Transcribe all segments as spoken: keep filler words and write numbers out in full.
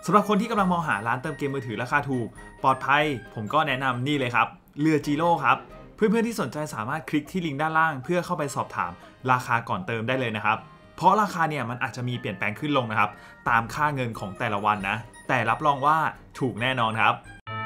สำหรับคนที่กำลังมองหาร้านเติมเกมมือถือราคาถูกปลอดภัยผมก็แนะนำนี่เลยครับเรือจิโร่ครับเพื่อนๆที่สนใจสามารถคลิกที่ลิงก์ด้านล่างเพื่อเข้าไปสอบถามราคาก่อนเติมได้เลยนะครับเพราะราคาเนี่ยมันอาจจะมีเปลี่ยนแปลงขึ้นลงนะครับตามค่าเงินของแต่ละวันนะแต่รับรองว่าถูกแน่นอนครับ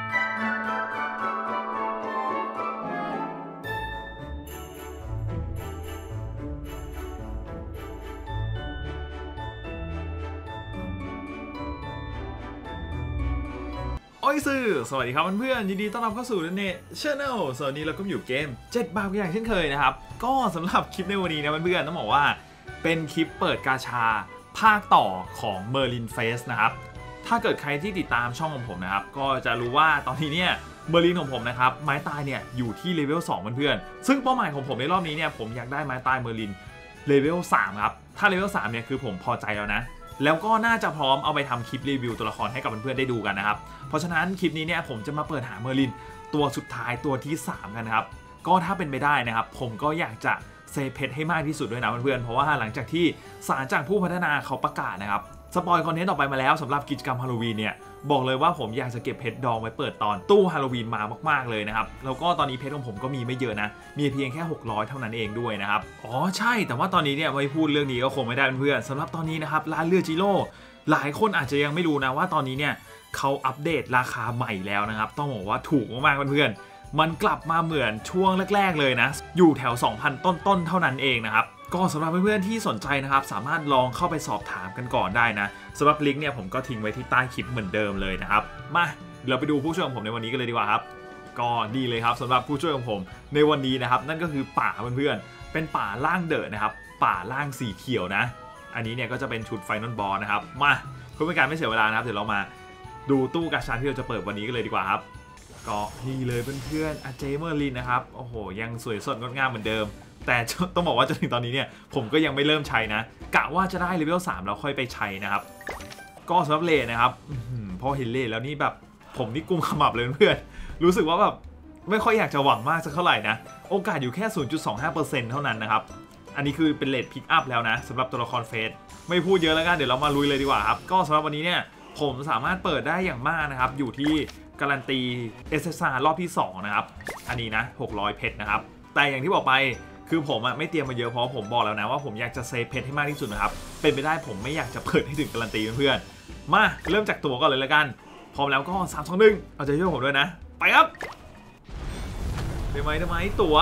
โอ้ยซื่อสวัสดีครับเพื่อนๆยินดีต้อนรับเข้าสู่เน็ตชาแนลสวัสดีเราก็อยู่เกมเจ็ดบาทอย่างเช่นเคยนะครับก็สำหรับคลิปในวันนี้นะเพื่อนๆต้องบอกว่าเป็นคลิปเปิดกาชาภาคต่อของ Merlin Face นะครับถ้าเกิดใครที่ติดตามช่องของผมนะครับก็จะรู้ว่าตอนนี้เนี่ย Merlin ของผมนะครับไม้ตายเนี่ยอยู่ที่เลเวลสองเพื่อนๆซึ่งเป้าหมายของผมในรอบนี้เนี่ยผมอยากได้ไม้ตาย Merlin เลเวลสามครับถ้าเลเวลสามเนี่ยคือผมพอใจแล้วนะแล้วก็น่าจะพร้อมเอาไปทำคลิปรีวิวตัวละครให้กับเพื่อนๆได้ดูกันนะครับเพราะฉะนั้นคลิปนี้เนี่ยผมจะมาเปิดหาเมอร์ลินตัวสุดท้ายตัวที่สามกันนะครับก็ถ้าเป็นไปได้นะครับผมก็อยากจะเซฟเพชรให้มากที่สุดด้วยนะเพื่อนๆเพราะว่าหลังจากที่ศาลจากผู้พัฒนาเขาประกาศนะครับสปอยคอนเทนต์ออกไปมาแล้วสำหรับกิจกรรมฮาโลวีนเนี่ยบอกเลยว่าผมอยากจะเก็บเพชรดองไว้เปิดตอนตู้ฮาโลวีนมามากๆเลยนะครับแล้วก็ตอนนี้เพชรของผมก็มีไม่เยอะนะมีเพียงแค่หกร้อยเท่านั้นเองด้วยนะครับอ๋อใช่แต่ว่าตอนนี้เนี่ยไม่พูดเรื่องนี้ก็คงไม่ได้เพื่อนๆสำหรับตอนนี้นะครับร้านเรือจิโร่หลายคนอาจจะยังไม่รู้นะว่าตอนนี้เนี่ยเขาอัปเดตราคาใหม่แล้วนะครับต้องบอกว่าถูกมากๆเพื่อนๆมันกลับมาเหมือนช่วงแรกๆเลยนะอยู่แถว สองพัน ต้นๆเท่านั้นเองนะครับก็สำหรับเพื่อนๆที่สนใจนะครับสามารถลองเข้าไปสอบถามกันก่อนได้นะสำหรับลิงก์เนี่ยผมก็ทิ้งไว้ที่ใต้คลิปเหมือนเดิมเลยนะครับมาเราไปดูผู้ช่วยของผมในวันนี้กันเลยดีกว่าครับก็ดีเลยครับสำหรับผู้ช่วยของผมในวันนี้นะครับนั่นก็คือป่าเพื่อนๆเป็นป่าล่างเดอะนะครับป่าล่างสีเขียวนะอันนี้เนี่ยก็จะเป็นชุดไฟนอลบอลนะครับมาเพื่อเป็นการไม่เสียเวลานะครับเดี๋ยวเรามาดูตู้กาชาที่เราจะเปิดวันนี้กันเลยดีกว่าครับก็นี่เลยเพื่อนๆอาเจเมอร์ลินนะครับโอ้โหยังสวยสดงดงามเหมือนเดิมแต่ต้องบอกว่าจนถึงตอนนี้เนี่ยผมก็ยังไม่เริ่มใช้นะกะว่าจะได้เลเวลสามแล้วค่อยไปใช้นะครับก็สำหรับเลนนะครับพอเห็นเลนแล้วนี่แบบผมนี่กุมขมับเลยเพื่อนรู้สึกว่าแบบไม่ค่อยอยากจะหวังมากสักเท่าไหร่นะโอกาสอยู่แค่ ศูนย์จุดสองห้าเปอร์เซ็นต์ เท่านั้นนะครับอันนี้คือเป็นเลทพิกอัพแล้วนะสำหรับตัวละครเฟสไม่พูดเยอะแล้วกันเดี๋ยวเรามาลุยเลยดีกว่าครับก็สำหรับวันนี้เนี่ยผมสามารถเปิดได้อย่างมากนะครับอยู่ที่การันตี เอส เอส อาร์ รอบที่สองนะครับอันนี้นะหกร้อยเพชรนะครับแต่อย่างที่บอกไปคือผมอะไม่เตรียมมาเยอะเพราะผมบอกแล้วนะว่าผมอยากจะเซฟเพชรให้มากที่สุดนะครับเป็นไปได้ผมไม่อยากจะเปิดให้ถึงการันตีเพื่อนๆมาเริ่มจากตัวก่อนเลยละกันพร้อมแล้วก็สาม สอง หนึ่งเอาใจช่วยผมด้วยนะไปครับได้ไหมได้ไหมตัว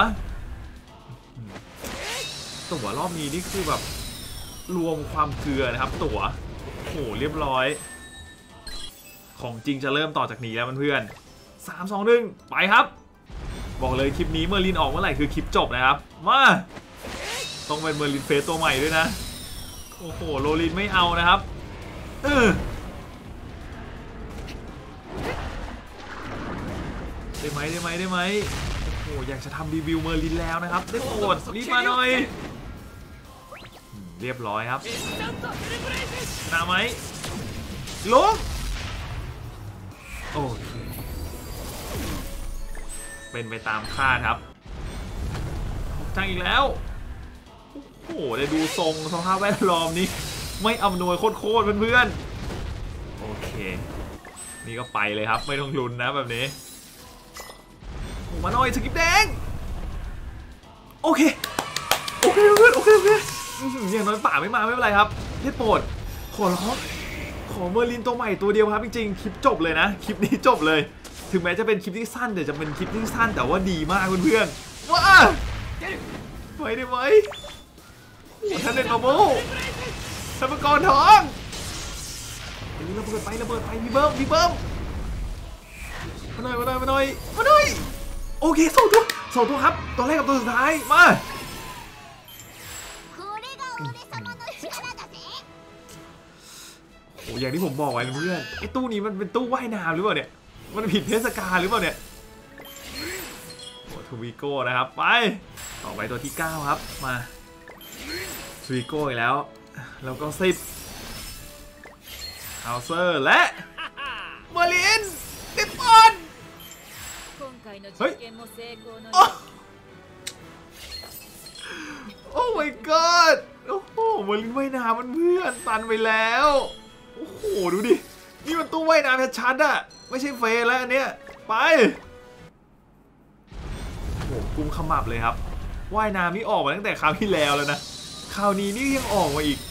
ตั๋วรอบนี้นี่คือแบบรวมความเกลือนะครับตั๋วโอ้โหเรียบร้อยของจริงจะเริ่มต่อจากนี้แล้วเพื่อนๆสาม สอง หนึ่งไปครับบอกเลยคลิปนี้เมอร์ลินออกเมื่อไหร่คือคลิปจบนะครับมาต้องเป็นเมอร์ลินเฟสตัวใหม่ด้วยนะโอ้โหโรลินไม่เอานะครับเออได้ไหมได้ไหมได้ไหมโอ้โหอยากจะทำรีวิวเมอร์ลินแล้วนะครับได้โปรดรีบมาหน่อยเรียบร้อยครับชนะไหมลุกโอเคเป็นไปตามคาดครับจังอีกแล้วโอ้โหได้ดูทรงสภาพแวดล้อมนี้ไม่อำนวยโคตรๆเพื่อนๆโอเคนี่ก็ไปเลยครับไม่ต้องลุ้นนะแบบนี้มาหน่อยสกิปแดงโอเคโอเคเพื่อนโอเคโอเคอย่างน้อยป่าไม่มาไม่เป็นไรครับได้โปรดขอร้องขอเมอร์ลินตัวใหม่ตัวเดียวครับจริงๆคลิปจบเลยนะคลิปนี้จบเลยถึงแม้จะเป็นคลิปที่สั้นแต่จะเป็นคลิปที่สั้นแต่ว่าดีมากเพื่อนๆว้าไปได้ไหมท่านเด็ดมาโม่ท่านมังกรทองระเบิดไประเบิดไปมีเบิ้มมีเบิ้มมาหน่อยมาหน่อยมาหน่อยมาหน่อยโอเคสองตัวสองตัวครับตัวแรกกับตัวสุดท้ายมาโอ้อย่างที่ผมบอกไว้เพื่อนไอ้ตู้นี้มันเป็นตู้ว่ายน้ำหรือเปล่าเนี่ยมันผิดเทศกาลหรือเปล่าเนี่ยโอ้ทวิโก้นะครับไปต่อไปตัวที่เก้าครับมาทวิโก้อีกแล้วแล้วก็สิบเอาเซอร์และเมอร์ลินติดบอลเฮ้ยโอ้ my god โอ้โหเมอร์ลินว่ายน้ำมันเพื่อนตันไปแล้วโอ้โหดูดินี่มันตู้ว่ายน้ำชัดๆอะไม่ใช่เฟรแล้วอันเนี้ยไปโอ้กุมขมับเลยครับว่ายน้ำนี่ออกมาตั้งแต่คราวที่แล้วแล้วนะคราวนี้นี่ยังออกมาอีก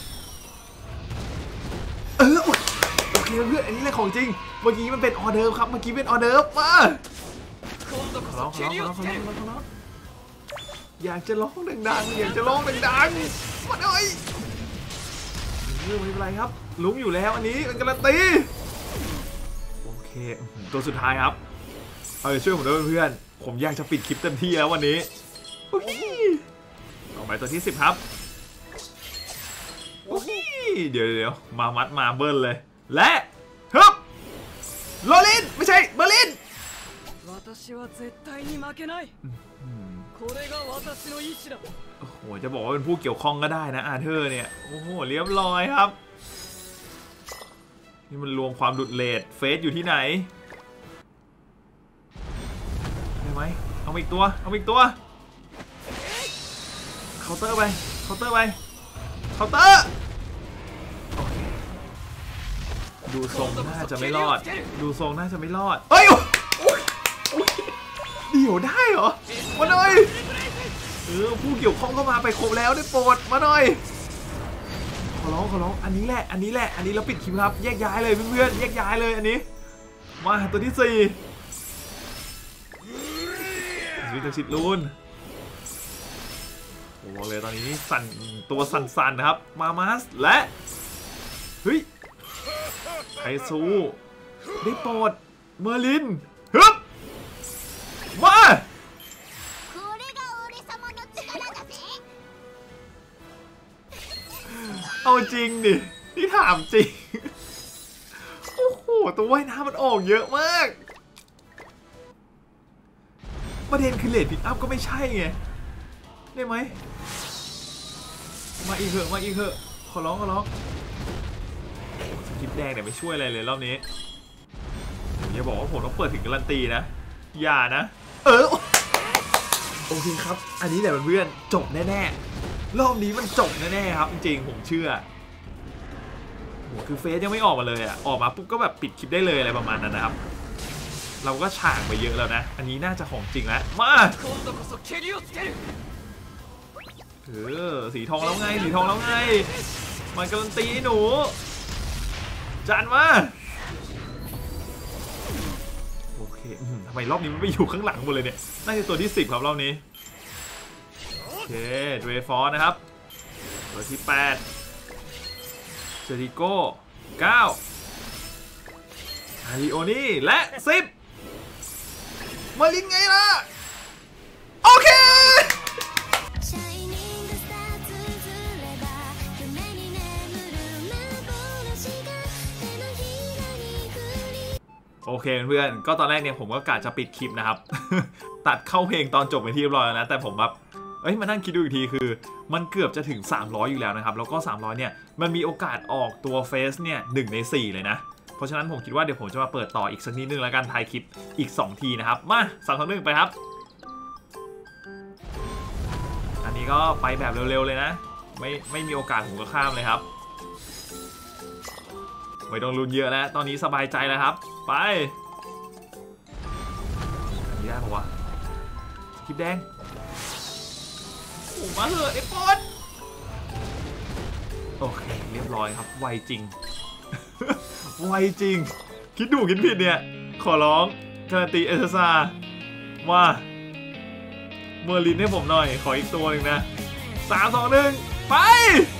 เออโอเคเพื่อนอันนี้แหละของจริงเมื่อกี้มันเป็นออเดิร์ฟครับเมื่อกี้เป็นออเดิร์ฟมาขอร้องขอร้องขอร้องขอร้องขอร้องอยากจะร้องดังๆอยากจะร้องดังๆมาหน่อยไม่เป็นไรครับลุ้งอยู่แล้วอันนี้เป็นการันตีโอเคตัวสุดท้ายครับเอาช่วยผมด้วยเพื่อนผมอยากจะปิดคลิปเต็มที่แล้ววันนี้ต่อไปตัวที่สิบครับเดี๋ยวเดี๋ยวมามัดมาเบิ้ลเลยและฮึบโรลินไม่ใช่เบอร์ลินโอ้โหจะบอกว่าเป็นผู้เกี่ยวข้องก็ได้นะอาเธอร์เนี่ยโอ้โหเรียบร้อยครับนี่มันรวมความดุดเลดเฟสอยู่ที่ไหนได้ไหมเอาอีกตัวเอาอีกตัวเคาน์เตอร์ไปเคาน์เตอร์ไปเคาน์เตอร์ดูทรงน่าจะไม่รอดดูทรงน่าจะไม่รอดเฮ้ยเดี๋ยวได้เหรอมาหน่อยเออผู้เกี่ยวข้องเข้ามาไปครบแล้วได้โปรดมาหน่อยขอร้องขอร้องอันนี้แหละอันนี้แหละอันนี้เราปิดคลิปครับแยกย้ายเลยเพื่อนๆแยกย้ายเลยอันนี้มาตัวที่สี่วิตาชิดลูนโอ้เลยตอนนี้สั่นตัวสั่นๆนะครับมามาสและเฮ้ยไทซูได้โปรดเมอร์ลินฮึบมาเอาจริงดินี่ถามจริงโอ้โหตัวว่ายน้ำมันออกเยอะมากประเด็นคือเลดพิกอัพก็ไม่ใช่ไงได้ไหมมาอีกเถอะมาอีกเถอะขอร้องขอร้องคลิปแดงเนี่ยไม่ช่วยอะไรเลยรอบนี้อย่าบอกว่าผมต้องเปิดถึงการันตีนะอย่านะเออโอเคครับอันนี้แหละเพื่อนจบแน่ๆรอบนี้มันจบแน่ๆครับจริงๆผมเชื่อโหคือเฟซยังไม่ออกมาเลยอ่ะออกมาปุ๊บก็แบบปิดคลิปได้เลยอะไรประมาณนั้นนะครับเราก็ฉากไปเยอะแล้วนะอันนี้น่าจะของจริงแล้วมาเออสีทองแล้วไงสีทองแล้วไงมันการันตีหนูจานมาโอเคทำไมรอบนี้มันไปอยู่ข้างหลังหมดเลยเนี่ยน่าจะตัวที่สิบครับรอบนี้โอเคเดรฟอร์นะครับตัวที่แปดเจริโก้เก้าอาริโอนี่และสิบมาลินไงล่ะโอเคโอเคเพื่อนก็ตอนแรกเนี่ยผมก็กะจะปิดคลิปนะครับ ตัดเข้าเพลงตอนจบไปที่เรียบร้อยแล้วนะแต่ผมแบบเอ้ยมานั่งคิดดูอีกทีคือมันเกือบจะถึงสามร้อยอยู่แล้วนะครับแล้วก็สามร้อยเนี่ยมันมีโอกาสออกตัวเฟสเนี่ยหนึ่งในสี่เลยนะเพราะฉะนั้นผมคิดว่าเดี๋ยวผมจะมาเปิดต่ออีกสักนิดนึงแล้วกันถ่ายคลิปอีกสองทีนะครับมาสามสองหนึ่งไปครับอันนี้ก็ไปแบบเร็วๆเลยนะไม่ไม่มีโอกาสผมก็ข้ามเลยครับไม่ต้องลุ้นเยอะแล้วตอนนี้สบายใจแล้วครับไปอันนี้ได้ปะวะคลิปแดงโอ้มาเถอะไอ้ปอนโอเคเรียบร้อยครับไวจริง ไวจริงคิดดูคิดผิดเนี่ยขอร้องการันตีเอเซซ่ามาเมอร์ลินให้ผมหน่อยขออีกตัวหนึ่งนะสามสองหนึ่งไป